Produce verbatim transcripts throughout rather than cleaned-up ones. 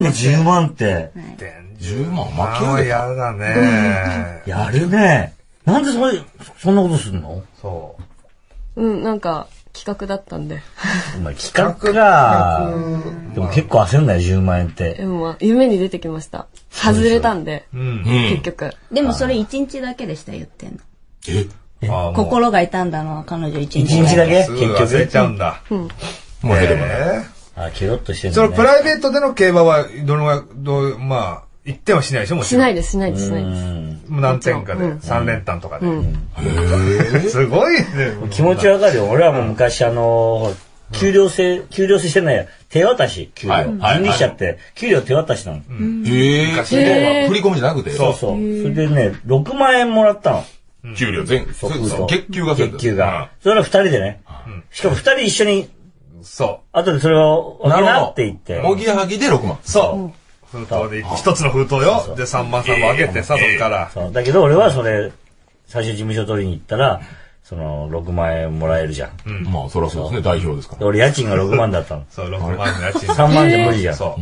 じゅうまんって。 じゅうまん負けるやだね。 やるね。なんでそれ、そんなことするの？ そう。 うん、なんか、企画だったんで。 お前企画か。でも結構焦んないよ、じゅうまんえんって。 でも、夢に出てきました。外れたんで、結局。 でもそれいちにちだけでした、言ってんの。 え？ 心が痛んだのは彼女いちにち。 いちにちだけ？ 結局。忘れちゃうんだ。 うん。 もう減ればね。 あ、ケロッとしてるね。そのプライベートでの競馬は、どのぐらい、どう、まあ、一点はしないでしょ、もちろん。 しないです、しないです、しないです。 何点かで、三連単とかで。すごいね。 気持ちわかるよ。俺はもう昔あの、給料制、給料制してないや。手渡し、給料。人力車って、給料手渡しなの。 へえ。振り込みじゃなくて。 そうそう。それでね、ろくまんえんもらったの。 給料全、月給が月給が。それは二人でね。しかも二人一緒に、 そう。 後でそれを、おぎなって言って。 おぎやはぎでろくまん。 そう。封筒で、一つの封筒よ。で、三万三万あげてさ、そっから。 そう。だけど俺はそれ、最初事務所取りに行ったら、その、ろくまんえんもらえるじゃん。 まあ、そりゃそうですね、代表ですから。 俺、家賃がろくまんだったの。 そう、ろくまんの家賃。 さんまんじゃ無理じゃん。 そう。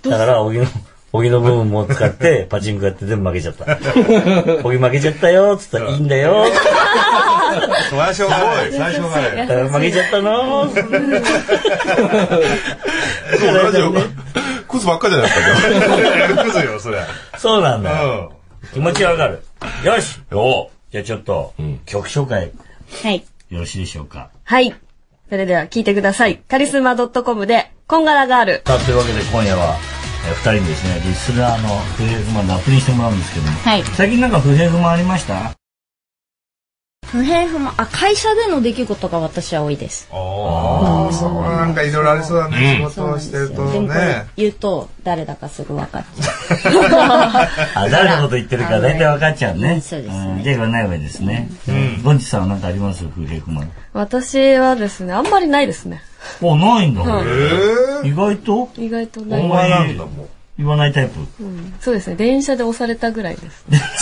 だから、おぎの、おぎの部分も使って、パチンコやって全部負けちゃった。おぎ負けちゃったよ、つったら、いいんだよ。 そりゃしょうがない。最初がない。 負けちゃったの。 ラジオ、クズばっかじゃないですか。クズよ、それ。 そうなんだよ。気持ちわかる。よし。おじゃあちょっと、曲紹介。 はい。 よろしいでしょうか。 はい。それでは聞いてください。カリスマ .com で、こんがらガール。 さあ、というわけで今夜は、二人にですね、リスナーの不平不満ラップにしてもらうんですけども。はい。最近なんか不平不満ありました？ 不平不満、あ、会社での出来事が私は多いです。 ああ、そう、なんかいろいろありそうだね、仕事をしてるとね。でもこれ言うと、誰だかすぐ分かっちゃう。あ、誰のこと言ってるか大体分かっちゃうね。 そうですね。 じゃあ言わないわけですね。ゴンチさんは何かあります不平不満？ 私はですね、あんまりないですね。 お、ないんだ。意外と意外とない。 お前なんだもん。言わないタイプ、 うん、そうですね。電車で押されたぐらいです。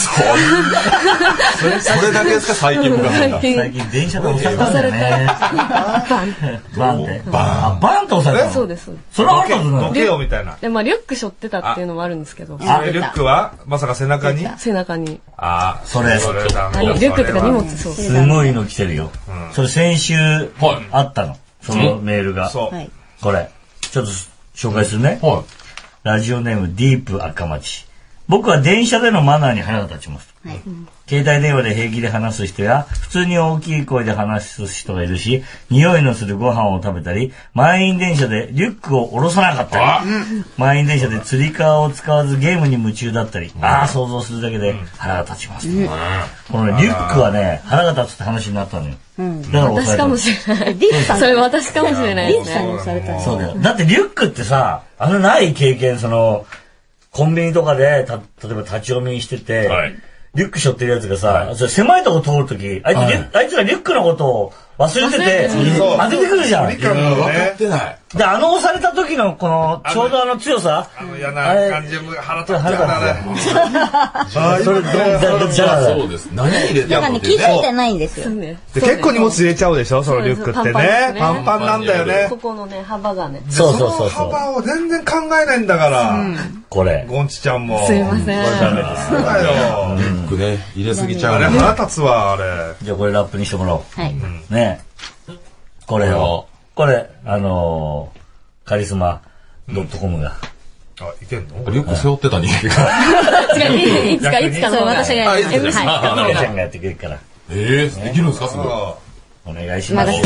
それそれだけですか最近昔最近最近電車で押されたんだよね。バンバンってバンバンと押された。 そうです。 それはあったことない。 どけよみたいな。 でまあリュック背負ってたっていうのもあるんですけど。 あリュックはまさか背中に？ 背中に。 あそれ。 それだ。 リュックってか荷物そう。 すごいの来てるよ。それ先週あったの。そのメールが。 そう。 これちょっと紹介するね。はい。ラジオネームディープ赤町。僕は電車でのマナーに腹が立ちます。はい、携帯電話で平気で話す人や、普通に大きい声で話す人がいるし、匂いのするご飯を食べたり、満員電車でリュックを下ろさなかったり、満員電車でつり革を使わずゲームに夢中だったり、ああ、想像するだけで腹が立ちます。うん、この、ね、リュックはね、腹が立つって話になったのよ。 うん、だから私かもしれない。それ私かもしれないですね。 そうだよ。だってリュックってさ、あのない経験、その、コンビニとかで、た、例えば立ち読みしてて、はい、リュック背負ってるやつがさ、はい、それ狭いとこ通るとき、あいつ、はい、あいつらリュックのことを忘れてて、当ててくるじゃん。 分かってない。 で、あの押された時のこの、ちょうどあの強さ。 あの嫌な感じで腹立つ腹立つ。あれ。それ、どう、 じゃあそうです。何入れてるの？気づいてないんですよ。 結構荷物入れちゃうでしょそのリュックってね。パンパンなんだよね。 ここのね、幅がね。 そうそうそう。 幅を全然考えないんだから。 これ。 ゴンチちゃんも。 すいません。これダメです。そうだよ。 リュックね、入れすぎちゃう。 あれ腹立つわ、あれ。 じゃあこれラップにしてもらおう。 はい。 ねこれを。これ、あのー、カリスマ .com が。 あ、いけんの？ リュック背負ってた人間が。いつか、いつか、私がやる。 エムシーちゃんがやってくれるから。 ええ、できるんですかすごい。 お願いします。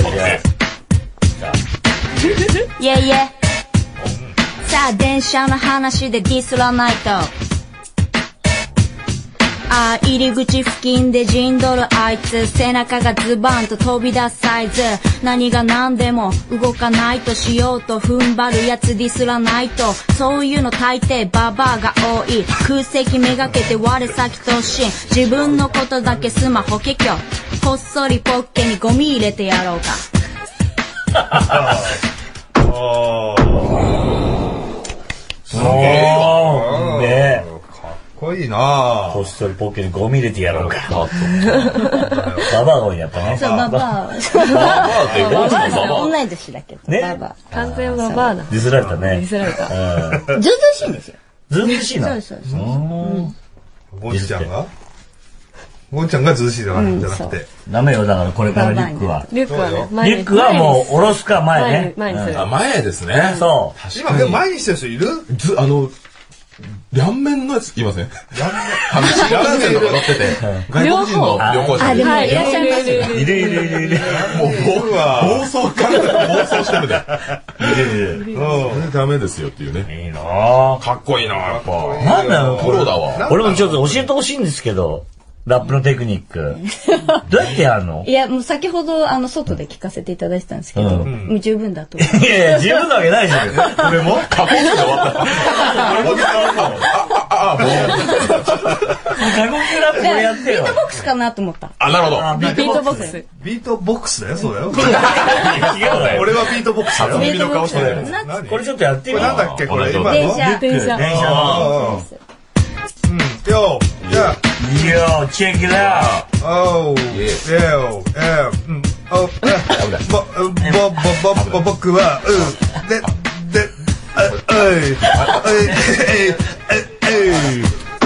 いやいや。さあ、電車の話でディスらないと。あ、入り口付近で陣取るあいつ、背中がズバンと飛び出すサイズ、何が何でも動かないとしようと踏ん張るやつディスらないと、そういうの大抵ババアが多い、空席めがけて我先突進、自分のことだけスマホ結局こっそりポッケにゴミ入れてやろうか。 おー、ねかっこいいいなこっそりポッケにゴミ入れてやろうか。 あと。 ババアが多いやっぱね。 そう、ババア。 ババアってババアバさん、 バア。 同い年だけど。 ねババ完全ババアだ。 ディスられたね。 ディスられた。 うんア。ずうずうしいんですよ。 ずうずうしいの。 そうそうそう。 ゴンちゃんがゴンちゃんがずうしいじゃなうんじゃなくて。 ダメよ、だからこれからリュックは。 リュックはね、 リュックはもう下ろすか前ね。 前に前にするあ、前ですね。 そう。 今、でも前にしてる人いるず、あの、両面のやついません？あの、新幹線とか乗ってて、外国人の旅行者あ、でもはいいらっしゃいますよ。 いるいるいるいる。 もう、僕は、暴走、完全に暴走してるで。 いるいる。 これダメですよっていうね。 いいなぁ。 かっこいいな、やっぱ。 なんだよ、 プロだわ。 俺もちょっと教えてほしいんですけど、ラップのテクニック。どうやってやるの？ いや、もう先ほど、あの、外で聞かせていただいてたんですけど、もう十分だと思う。 いやいや、十分なわけないじゃん。俺も加工して終わった。俺もあ、あ、もう。 過酷ラップこれやってよビート。ボックスかなと思った。 あ、なるほど。 あビートボックス。 ビートボックスだよ、そうだよ。 違うんだよ。 俺はビートボックスだよ。 初耳の顔してる。 何これちょっとやってみよう。 これなんだっけこれ今の電車。 電車。 電車の。 あーよ、じゃあ、 Yo, check it out. Oh, yeah, yeah, うん、お、え、ぼ、ぼ、ぼ、ぼ、ぼ、僕は、うん、で、で、あ、おい、おい、えい、えい、えい。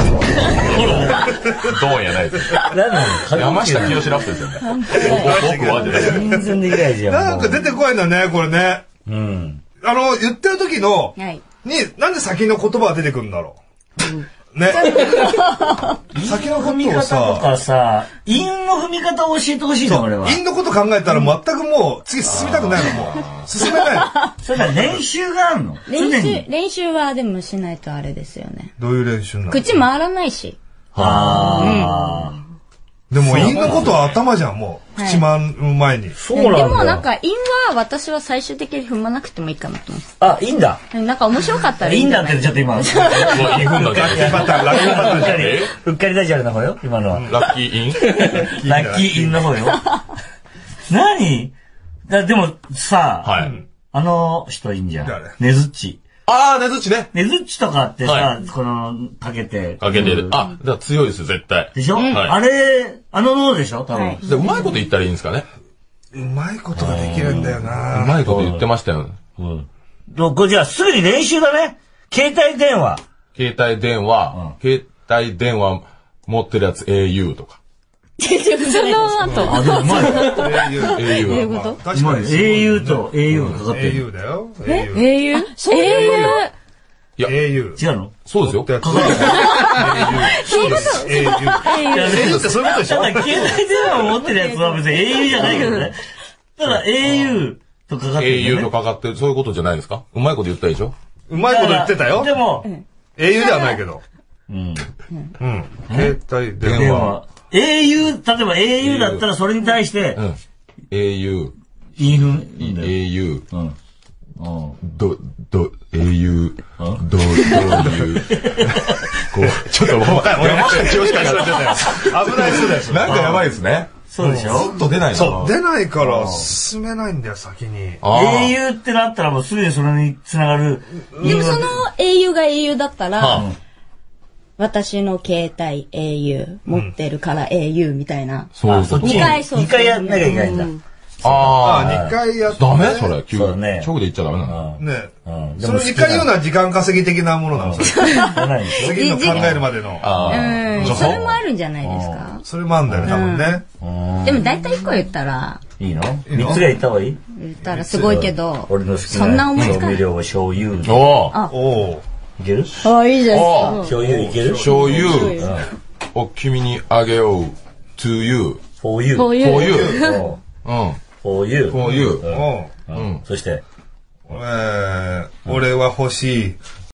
ドーンやないです。 何なの？ 山下清ラップですよね。僕はじゃない。 全然できないじゃん。 なんか出てこないんだね、これね。 うん。 あの、言ってる時の、 はい。 に、なんで先の言葉が出てくるんだろう。ね。先の踏みことを方とさ、 かさ、韻の踏み方を教えてほしいの、俺は。 韻のこと考えたら全くもう、次進みたくないの、もう。進めないの。 それは練習があるの？ 練習、 常に。 練習はでもしないとあれですよね。 どういう練習なの？ 口回らないし。 はあ。 でも韻のことは頭じゃん、もう。口回る前に。 そうなんだ。 でもなんか、韻は私は最終的に踏まなくてもいいかなと思って。 あ、いいんだ。 なんか面白かったらいいいんだっていんじゃないちょっと今。うっもうにふんのラッキーパターン、ラッキーパターン。 かり、うっかりダジャレの方よ、今のは。 ラッキーインラッキーインの方よ。何だでもさ、 はい。 あの人いいんじゃん誰。 ねずっち。 あー、ねずっちね。 ねずっちとかってさ、 はこの、かけて。 かけてる。あ、じゃあ強いですよ、絶対。 でしょ、 はいあれ、あの脳でしょ多分。 はいで、うまいこと言ったらいいんですかね。 うまいことができるんだような。 まいこと言ってましたよ。 うん。どこじゃあすぐに練習だね。携帯電話。 携帯電話、携帯電話持ってるやつ エーユー とか。 その後。 あ、でもうまい。 英雄。 英雄どういうこと確かに。 エーユー と エーユー がかかって英る。 雄だよ。英雄。 英雄そういう英雄。 違うのそうですよ。 ってやつ。そうです。英雄。英雄ってそういうことでしょ？ ただ、携帯電話を持ってるやつは別に エーユー じゃないけどね。ただ、エーユー とかかってる、ね。 エーユー とかかってる、そういうことじゃないですか。うまいこと言ったでしょ。 うまいこと言ってたよ。 でも、 英雄ではないけど。 うん。 うん。携帯電話。 電話。エーユー、例えば エーユー だったらそれに対してう、ん。エーユー、 インフン、いいんだよ。 エーユー、 うん。うん。 ど、ど、エーユー、ど、どういう、こう、ちょっともう、山下清しかやってたよ。 危ない人だよ。 なんかやばいですね。 そうでしょずっと出ないな。 そう、出ないから進めないんだよ、先に。 あーエーユー ってなったらもうすぐにそれに繋がる。 でもその英雄が英雄だったら、 は私の携帯英雄持ってるから英雄みたいな。 そういうことそっち。 二回そう二回やんなきゃいけないんだ。 ああ、 あ二回やっあ。 て。 ダメそれ、急に。 そうだね直で言っちゃダメなの。 ね。 うん。 その二回言うのは時間稼ぎ的なものなの、それ。 ないでしょ次の考えるまでの。 あうん、 あ。 それもあるんじゃないですか。 それもあるんだよね、多分ね。 うんでも大体一個言ったら、 いいのいいの三つが言った方がいい言ったらすごいけど、 俺の好きそんなな思いつかない。 調味料は醤油。いおー。 あおお。 けるあ、いいじゃないですか。 お醤油いける醤油うんを君にあげよう。to you. for you. For you. for you. うんうん。 for you. for you. おうんそして、 えー、俺は欲しい。